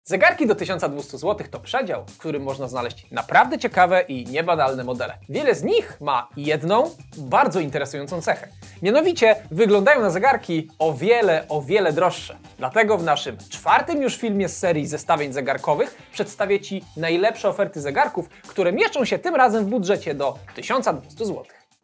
Zegarki do 1200 zł to przedział, w którym można znaleźć naprawdę ciekawe i niebanalne modele. Wiele z nich ma jedną, bardzo interesującą cechę. Mianowicie wyglądają na zegarki o wiele droższe. Dlatego w naszym czwartym już filmie z serii zestawień zegarkowych przedstawię Ci najlepsze oferty zegarków, które mieszczą się tym razem w budżecie do 1200 zł.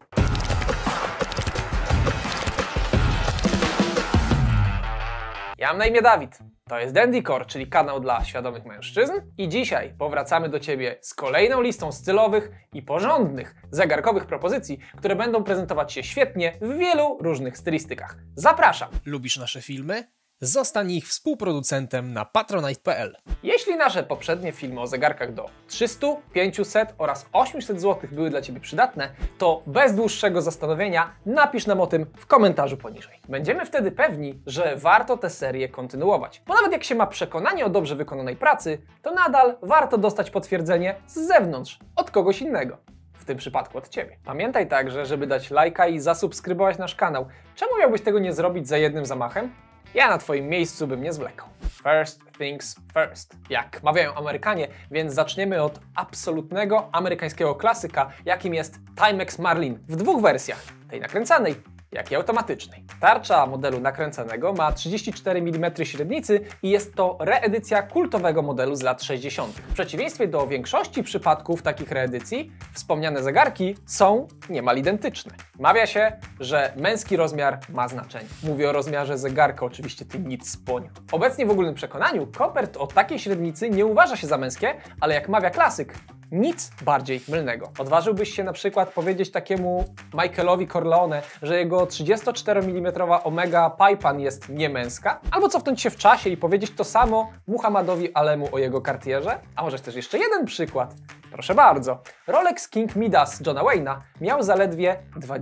Ja mam na imię Dawid. To jest Dandycore, czyli kanał dla świadomych mężczyzn i dzisiaj powracamy do Ciebie z kolejną listą stylowych i porządnych zegarkowych propozycji, które będą prezentować się świetnie w wielu różnych stylistykach. Zapraszam! Lubisz nasze filmy? Zostań ich współproducentem na patronite.pl. Jeśli nasze poprzednie filmy o zegarkach do 300, 500 oraz 800 zł były dla Ciebie przydatne, to bez dłuższego zastanowienia napisz nam o tym w komentarzu poniżej. Będziemy wtedy pewni, że warto tę serię kontynuować. Bo nawet jak się ma przekonanie o dobrze wykonanej pracy, to nadal warto dostać potwierdzenie z zewnątrz, od kogoś innego. W tym przypadku od Ciebie. Pamiętaj także, żeby dać lajka i zasubskrybować nasz kanał. Czemu miałbyś tego nie zrobić za jednym zamachem? Ja na Twoim miejscu bym nie zwlekał. First things first, jak mawiają Amerykanie, więc zaczniemy od absolutnego amerykańskiego klasyka, jakim jest Timex Marlin w dwóch wersjach, tej nakręcanej, jak i automatycznej. Tarcza modelu nakręcanego ma 34 mm średnicy i jest to reedycja kultowego modelu z lat 60. W przeciwieństwie do większości przypadków takich reedycji, wspomniane zegarki są niemal identyczne. Mawia się, że męski rozmiar ma znaczenie. Mówię o rozmiarze zegarka, oczywiście ty nic sponiu. Obecnie w ogólnym przekonaniu kopert o takiej średnicy nie uważa się za męskie, ale jak mawia klasyk, nic bardziej mylnego. Odważyłbyś się na przykład powiedzieć takiemu Michaelowi Corleone, że jego 34 mm Omega Paipan jest niemęska? Albo cofnąć się w czasie i powiedzieć to samo Muhammadowi Alemu o jego Cartierze? A może też jeszcze jeden przykład? Proszę bardzo. Rolex King Midas Johna Wayne'a miał zaledwie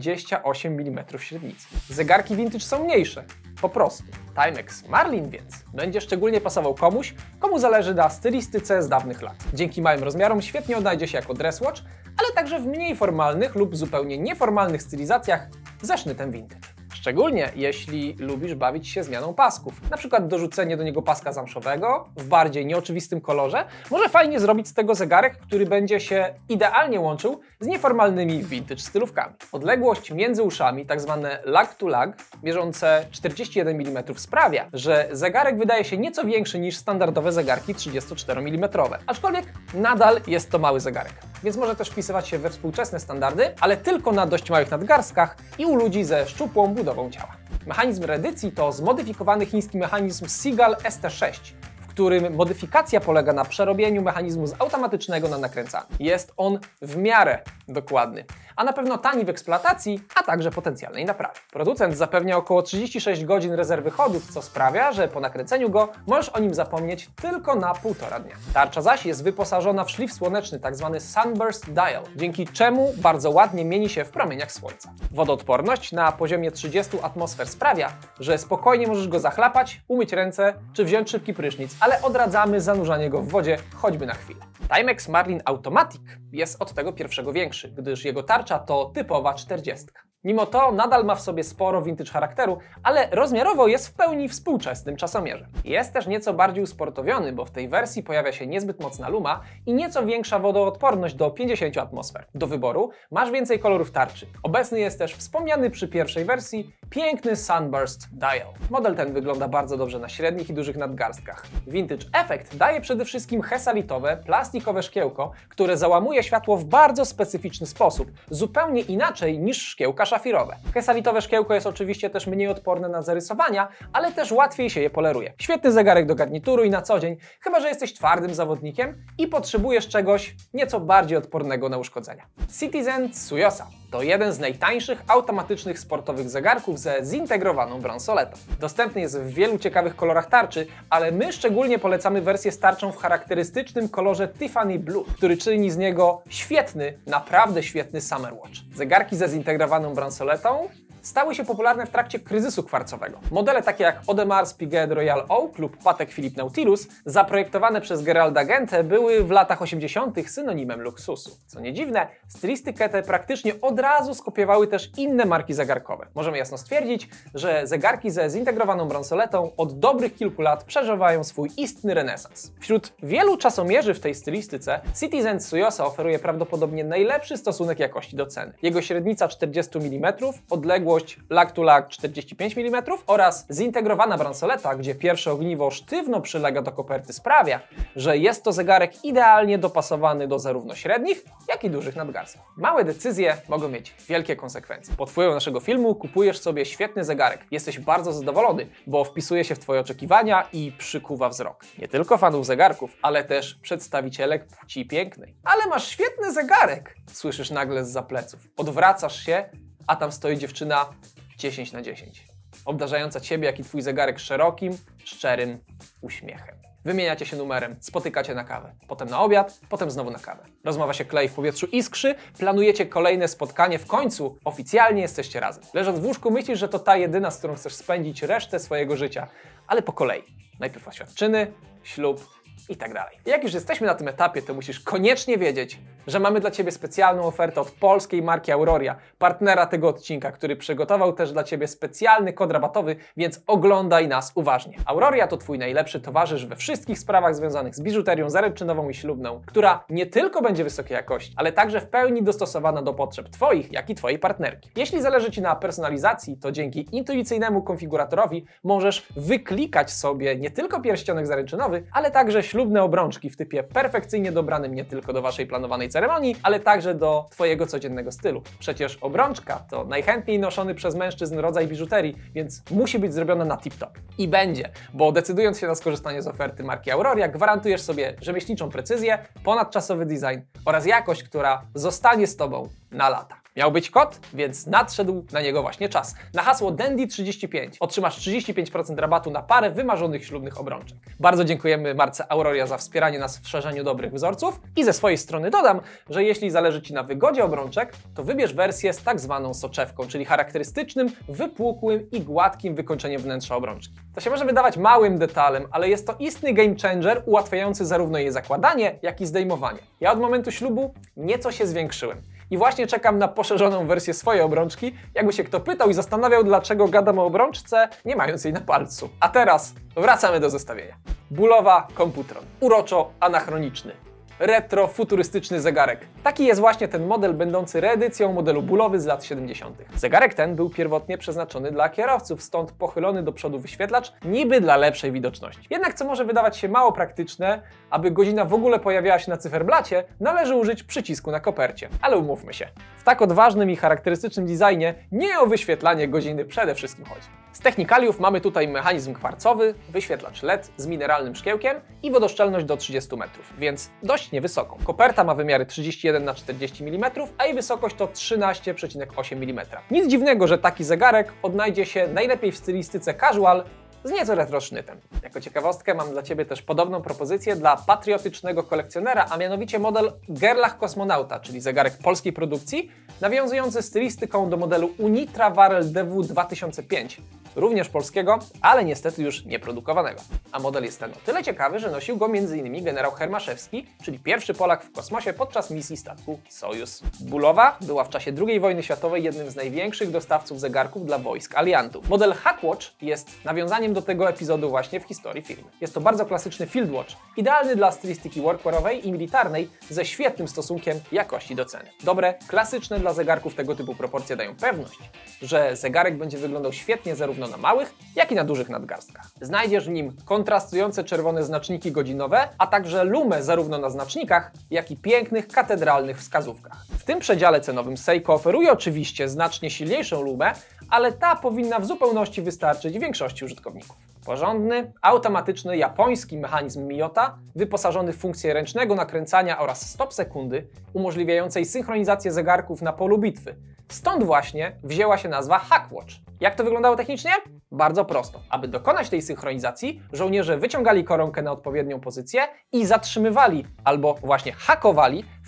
28 mm średnicy. Zegarki vintage są mniejsze. Po prostu. Timex Marlin więc będzie szczególnie pasował komuś, komu zależy na stylistyce z dawnych lat. Dzięki małym rozmiarom świetnie odnajdzie się jako dress watch, ale także w mniej formalnych lub zupełnie nieformalnych stylizacjach ze sznytem vintage. Szczególnie jeśli lubisz bawić się zmianą pasków. Na przykład dorzucenie do niego paska zamszowego w bardziej nieoczywistym kolorze może fajnie zrobić z tego zegarek, który będzie się idealnie łączył z nieformalnymi vintage stylówkami. Odległość między uszami, tak zwane lag to lag, mierzące 41 mm sprawia, że zegarek wydaje się nieco większy niż standardowe zegarki 34 mm. Aczkolwiek nadal jest to mały zegarek, więc może też wpisywać się we współczesne standardy, ale tylko na dość małych nadgarstkach i u ludzi ze szczupłą budową ciała. Mechanizm reedycji to zmodyfikowany chiński mechanizm Seagull ST6, w którym modyfikacja polega na przerobieniu mechanizmu z automatycznego na nakręcany. Jest on w miarę dokładny, a na pewno tani w eksploatacji, a także potencjalnej naprawy. Producent zapewnia około 36 godzin rezerwy chodów, co sprawia, że po nakręceniu go możesz o nim zapomnieć tylko na 1,5 dnia. Tarcza zaś jest wyposażona w szlif słoneczny, tzw. Sunburst Dial, dzięki czemu bardzo ładnie mieni się w promieniach słońca. Wodoodporność na poziomie 30 atmosfer sprawia, że spokojnie możesz go zachlapać, umyć ręce czy wziąć szybki prysznic, ale odradzamy zanurzanie go w wodzie choćby na chwilę. Timex Marlin Automatic jest od tego pierwszego większy, gdyż jego tarcza to typowa 40. Mimo to nadal ma w sobie sporo vintage charakteru, ale rozmiarowo jest w pełni współczesnym czasomierzem. Jest też nieco bardziej usportowiony, bo w tej wersji pojawia się niezbyt mocna luma i nieco większa wodoodporność do 50 atmosfer. Do wyboru masz więcej kolorów tarczy. Obecny jest też wspomniany przy pierwszej wersji piękny Sunburst Dial. Model ten wygląda bardzo dobrze na średnich i dużych nadgarstkach. Vintage Effect daje przede wszystkim hesalitowe, plastikowe szkiełko, które załamuje światło w bardzo specyficzny sposób, zupełnie inaczej niż szkiełka szafirowe. Hesalitowe szkiełko jest oczywiście też mniej odporne na zarysowania, ale też łatwiej się je poleruje. Świetny zegarek do garnituru i na co dzień, chyba że jesteś twardym zawodnikiem i potrzebujesz czegoś nieco bardziej odpornego na uszkodzenia. Citizen Tsuyosa to jeden z najtańszych automatycznych sportowych zegarków ze zintegrowaną bransoletą. Dostępny jest w wielu ciekawych kolorach tarczy, ale my szczególnie polecamy wersję z tarczą w charakterystycznym kolorze Tiffany Blue, który czyni z niego świetny, naprawdę świetny Summer Watch. Zegarki ze zintegrowaną bransoletą stały się popularne w trakcie kryzysu kwarcowego. Modele takie jak Audemars Piguet Royal Oak lub Patek Philippe Nautilus, zaprojektowane przez Geralda Gente, były w latach 80. synonimem luksusu. Co nie dziwne, stylistykę tę praktycznie od razu skopiowały też inne marki zegarkowe. Możemy jasno stwierdzić, że zegarki ze zintegrowaną bransoletą od dobrych kilku lat przeżywają swój istny renesans. Wśród wielu czasomierzy w tej stylistyce Citizen Suyosa oferuje prawdopodobnie najlepszy stosunek jakości do ceny. Jego średnica 40 mm, odległość lag to lag 45 mm oraz zintegrowana bransoleta, gdzie pierwsze ogniwo sztywno przylega do koperty, sprawia, że jest to zegarek idealnie dopasowany do zarówno średnich, jak i dużych nadgarstek. Małe decyzje mogą mieć wielkie konsekwencje. Pod wpływem naszego filmu kupujesz sobie świetny zegarek. Jesteś bardzo zadowolony, bo wpisuje się w Twoje oczekiwania i przykuwa wzrok. Nie tylko fanów zegarków, ale też przedstawicielek płci pięknej. Ale masz świetny zegarek! Słyszysz nagle zza pleców. Odwracasz się, a tam stoi dziewczyna 10 na 10. Obdarzająca Ciebie, jak i Twój zegarek szerokim, szczerym uśmiechem. Wymieniacie się numerem, spotykacie na kawę, potem na obiad, potem znowu na kawę. Rozmowa się klei w powietrzu, iskrzy, planujecie kolejne spotkanie, w końcu oficjalnie jesteście razem. Leżąc w łóżku myślisz, że to ta jedyna, z którą chcesz spędzić resztę swojego życia, ale po kolei. Najpierw oświadczyny, ślub i tak dalej. Jak już jesteśmy na tym etapie, to musisz koniecznie wiedzieć, że mamy dla Ciebie specjalną ofertę od polskiej marki Auroria, partnera tego odcinka, który przygotował też dla Ciebie specjalny kod rabatowy, więc oglądaj nas uważnie. Auroria to Twój najlepszy towarzysz we wszystkich sprawach związanych z biżuterią zaręczynową i ślubną, która nie tylko będzie wysokiej jakości, ale także w pełni dostosowana do potrzeb Twoich, jak i Twojej partnerki. Jeśli zależy Ci na personalizacji, to dzięki intuicyjnemu konfiguratorowi możesz wyklikać sobie nie tylko pierścionek zaręczynowy, ale także ślubne obrączki w typie perfekcyjnie dobranym nie tylko do Waszej planowanej ceremonii, ale także do Twojego codziennego stylu. Przecież obrączka to najchętniej noszony przez mężczyzn rodzaj biżuterii, więc musi być zrobiona na tip-top. I będzie, bo decydując się na skorzystanie z oferty marki Auroria, gwarantujesz sobie rzemieślniczą precyzję, ponadczasowy design oraz jakość, która zostanie z Tobą na lata. Miał być kod, więc nadszedł na niego właśnie czas. Na hasło DANDY35 otrzymasz 35% rabatu na parę wymarzonych ślubnych obrączek. Bardzo dziękujemy marce Auroria za wspieranie nas w szerzeniu dobrych wzorców i ze swojej strony dodam, że jeśli zależy Ci na wygodzie obrączek, to wybierz wersję z tak zwaną soczewką, czyli charakterystycznym, wypłukłym i gładkim wykończeniem wnętrza obrączki. To się może wydawać małym detalem, ale jest to istny game changer ułatwiający zarówno jej zakładanie, jak i zdejmowanie. Ja od momentu ślubu nieco się zwiększyłem. I właśnie czekam na poszerzoną wersję swojej obrączki, jakby się kto pytał i zastanawiał, dlaczego gadam o obrączce, nie mając jej na palcu. A teraz wracamy do zestawienia. Bulova Computron. Uroczo anachroniczny. Retro-futurystyczny zegarek. Taki jest właśnie ten model, będący reedycją modelu Bulowy z lat 70. Zegarek ten był pierwotnie przeznaczony dla kierowców, stąd pochylony do przodu wyświetlacz, niby dla lepszej widoczności. Jednak co może wydawać się mało praktyczne, aby godzina w ogóle pojawiała się na cyferblacie, należy użyć przycisku na kopercie. Ale umówmy się, w tak odważnym i charakterystycznym designie nie o wyświetlanie godziny przede wszystkim chodzi. Z technikaliów mamy tutaj mechanizm kwarcowy, wyświetlacz LED z mineralnym szkiełkiem i wodoszczelność do 30 metrów, więc dość niewysoką. Koperta ma wymiary 31 na 40 mm, a jej wysokość to 13,8 mm. Nic dziwnego, że taki zegarek odnajdzie się najlepiej w stylistyce casual z nieco retro sznytem. Jako ciekawostkę mam dla Ciebie też podobną propozycję dla patriotycznego kolekcjonera, a mianowicie model Gerlach Kosmonauta, czyli zegarek polskiej produkcji, nawiązujący stylistyką do modelu Unitra Warel DW 2005, również polskiego, ale niestety już nieprodukowanego. A model jest ten o tyle ciekawy, że nosił go m.in. generał Hermaszewski, czyli pierwszy Polak w kosmosie podczas misji statku Sojus. Bulowa była w czasie II wojny światowej jednym z największych dostawców zegarków dla wojsk aliantów. Model Hackwatch jest nawiązaniem do tego epizodu właśnie w historii firmy. Jest to bardzo klasyczny field watch, idealny dla stylistyki workwearowej i militarnej, ze świetnym stosunkiem jakości do ceny. Dobre, klasyczne dla zegarków tego typu proporcje dają pewność, że zegarek będzie wyglądał świetnie zarówno na małych, jak i na dużych nadgarstkach. Znajdziesz w nim kontrastujące czerwone znaczniki godzinowe, a także lumę zarówno na znacznikach, jak i pięknych, katedralnych wskazówkach. W tym przedziale cenowym Seiko oferuje oczywiście znacznie silniejszą lumę, ale ta powinna w zupełności wystarczyć większości użytkowników. Porządny, automatyczny japoński mechanizm Miyota, wyposażony w funkcję ręcznego nakręcania oraz stop sekundy, umożliwiającej synchronizację zegarków na polu bitwy. Stąd właśnie wzięła się nazwa Hackwatch. Jak to wyglądało technicznie? Bardzo prosto. Aby dokonać tej synchronizacji, żołnierze wyciągali koronkę na odpowiednią pozycję i zatrzymywali albo właśnie hakowali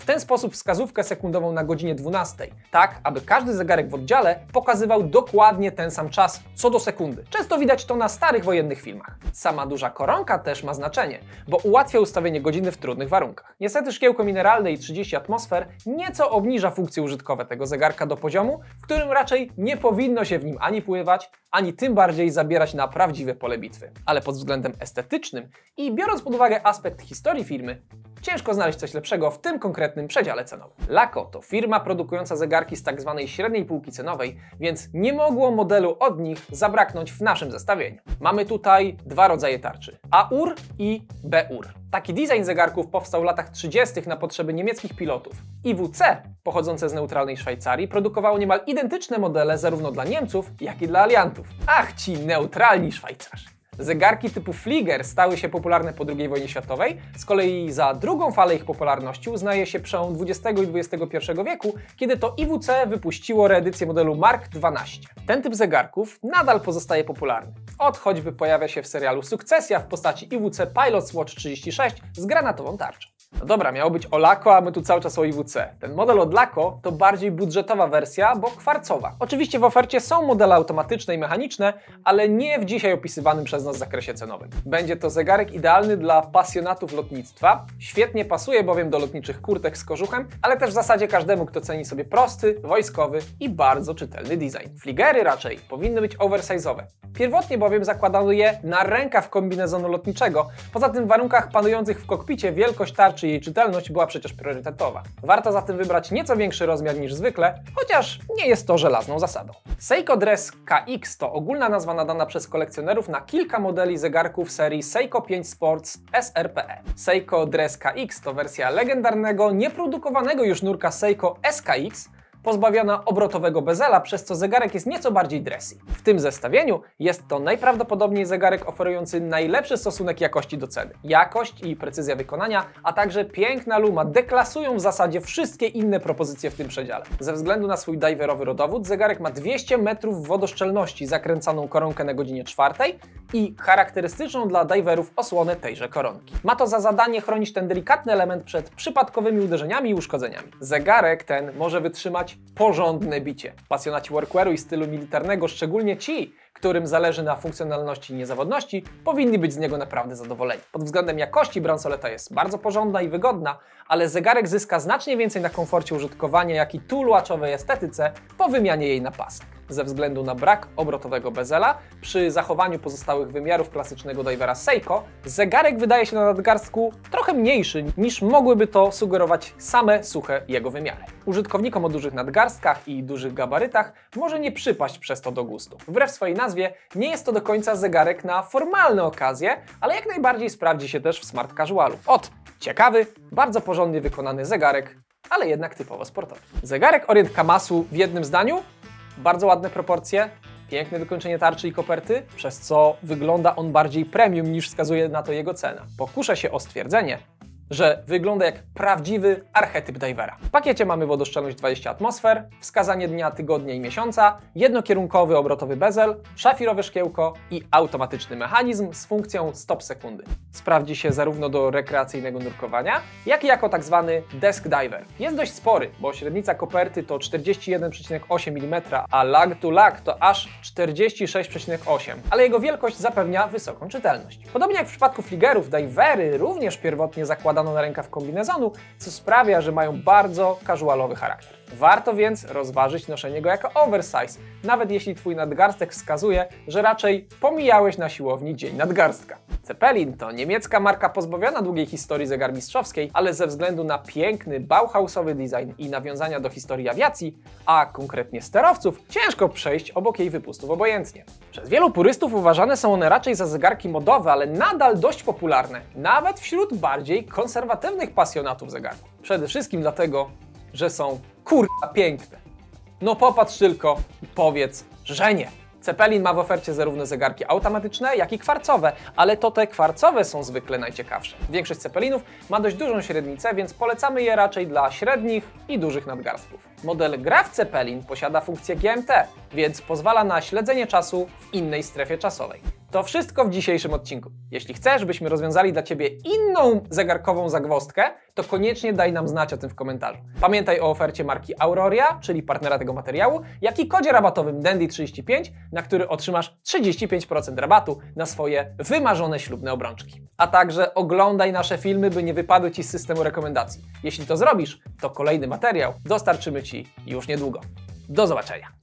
w ten sposób wskazówkę sekundową na godzinie 12, tak aby każdy zegarek w oddziale pokazywał dokładnie ten sam czas co do sekundy. Często widać to na starych wojennych filmach. Sama duża koronka też ma znaczenie, bo ułatwia ustawienie godziny w trudnych warunkach. Niestety szkiełko mineralne i 30 atmosfer nieco obniża funkcje użytkowe tego zegarka do poziomu, w którym raczej nie powinno się w nim ani pływać, ani tym bardziej zabierać na prawdziwe pole bitwy. Ale pod względem estetycznym i biorąc pod uwagę aspekt historii firmy, ciężko znaleźć coś lepszego w tym konkretnym przedziale cenowym. Leica to firma produkująca zegarki z tak zwanej średniej półki cenowej, więc nie mogło modelu od nich zabraknąć w naszym zestawieniu. Mamy tutaj dwa rodzaje tarczy: AUR i BUR. Taki design zegarków powstał w latach 30. na potrzeby niemieckich pilotów. IWC, pochodzące z neutralnej Szwajcarii, produkowało niemal identyczne modele zarówno dla Niemców, jak i dla aliantów. Ach, ci neutralni Szwajcarzy! Zegarki typu Flieger stały się popularne po II wojnie światowej, z kolei za drugą falę ich popularności uznaje się przełom XX i XXI wieku, kiedy to IWC wypuściło reedycję modelu Mark XII. Ten typ zegarków nadal pozostaje popularny. Od choćby pojawia się w serialu Sukcesja w postaci IWC Pilot's Watch 36 z granatową tarczą. No dobra, miało być o Leica, a my tu cały czas o IWC. Ten model od Leica to bardziej budżetowa wersja, bo kwarcowa. Oczywiście w ofercie są modele automatyczne i mechaniczne, ale nie w dzisiaj opisywanym przez nas zakresie cenowym. Będzie to zegarek idealny dla pasjonatów lotnictwa. Świetnie pasuje bowiem do lotniczych kurtek z kożuchem, ale też w zasadzie każdemu, kto ceni sobie prosty, wojskowy i bardzo czytelny design. Fliegery raczej powinny być oversize'owe. Pierwotnie bowiem zakładano je na rękaw kombinezonu lotniczego. Poza tym w warunkach panujących w kokpicie wielkość tarczy i jej czytelność była przecież priorytetowa. Warto zatem wybrać nieco większy rozmiar niż zwykle, chociaż nie jest to żelazną zasadą. Seiko Dress KX to ogólna nazwa nadana przez kolekcjonerów na kilka modeli zegarków serii Seiko 5 Sports SRPE. Seiko Dress KX to wersja legendarnego, nieprodukowanego już nurka Seiko SKX, pozbawiona obrotowego bezela, przez co zegarek jest nieco bardziej dressy. W tym zestawieniu jest to najprawdopodobniej zegarek oferujący najlepszy stosunek jakości do ceny. Jakość i precyzja wykonania, a także piękna luma deklasują w zasadzie wszystkie inne propozycje w tym przedziale. Ze względu na swój diverowy rodowód zegarek ma 200 metrów wodoszczelności, zakręcaną koronkę na godzinie 4 i charakterystyczną dla diverów osłonę tejże koronki. Ma to za zadanie chronić ten delikatny element przed przypadkowymi uderzeniami i uszkodzeniami. Zegarek ten może wytrzymać porządne bicie. Pasjonaci workwearu i stylu militarnego, szczególnie ci, którym zależy na funkcjonalności i niezawodności, powinni być z niego naprawdę zadowoleni. Pod względem jakości bransoleta jest bardzo porządna i wygodna, ale zegarek zyska znacznie więcej na komforcie użytkowania, jak i tulłaczowej estetyce po wymianie jej na pasek. Ze względu na brak obrotowego bezela, przy zachowaniu pozostałych wymiarów klasycznego divera Seiko, zegarek wydaje się na nadgarstku trochę mniejszy niż mogłyby to sugerować same suche jego wymiary. Użytkownikom o dużych nadgarstkach i dużych gabarytach może nie przypaść przez to do gustu. Wbrew swojej nazwie nie jest to do końca zegarek na formalne okazje, ale jak najbardziej sprawdzi się też w smart casualu. Ciekawy, bardzo porządnie wykonany zegarek, ale jednak typowo sportowy. Zegarek Orient Kamasu w jednym zdaniu? Bardzo ładne proporcje, piękne wykończenie tarczy i koperty, przez co wygląda on bardziej premium niż wskazuje na to jego cena. Pokuszę się o stwierdzenie, że wygląda jak prawdziwy archetyp divera. W pakiecie mamy wodoszczelność 20 atmosfer, wskazanie dnia, tygodnia i miesiąca, jednokierunkowy obrotowy bezel, szafirowe szkiełko i automatyczny mechanizm z funkcją stop sekundy. Sprawdzi się zarówno do rekreacyjnego nurkowania, jak i jako tak zwany desk diver. Jest dość spory, bo średnica koperty to 41,8 mm, a lag to lag to aż 46,8, ale jego wielkość zapewnia wysoką czytelność. Podobnie jak w przypadku Fliegerów, divery również pierwotnie zakładano na rękaw kombinezonu, co sprawia, że mają bardzo casualowy charakter. Warto więc rozważyć noszenie go jako oversize, nawet jeśli Twój nadgarstek wskazuje, że raczej pomijałeś na siłowni dzień nadgarstka. Zeppelin to niemiecka marka pozbawiona długiej historii zegarmistrzowskiej, ale ze względu na piękny, bauhausowy design i nawiązania do historii awiacji, a konkretnie sterowców, ciężko przejść obok jej wypustów obojętnie. Przez wielu purystów uważane są one raczej za zegarki modowe, ale nadal dość popularne, nawet wśród bardziej konserwatywnych pasjonatów zegarków. Przede wszystkim dlatego, że są kurwa piękne. No popatrz tylko i powiedz, że nie. Zeppelin ma w ofercie zarówno zegarki automatyczne, jak i kwarcowe, ale to te kwarcowe są zwykle najciekawsze. Większość Zeppelinów ma dość dużą średnicę, więc polecamy je raczej dla średnich i dużych nadgarstków. Model Graf Zeppelin posiada funkcję GMT, więc pozwala na śledzenie czasu w innej strefie czasowej. To wszystko w dzisiejszym odcinku. Jeśli chcesz, byśmy rozwiązali dla Ciebie inną zegarkową zagwozdkę, to koniecznie daj nam znać o tym w komentarzu. Pamiętaj o ofercie marki Auroria, czyli partnera tego materiału, jak i kodzie rabatowym Dandy35, na który otrzymasz 35% rabatu na swoje wymarzone ślubne obrączki. A także oglądaj nasze filmy, by nie wypadły Ci z systemu rekomendacji. Jeśli to zrobisz, to kolejny materiał dostarczymy Ci już niedługo. Do zobaczenia!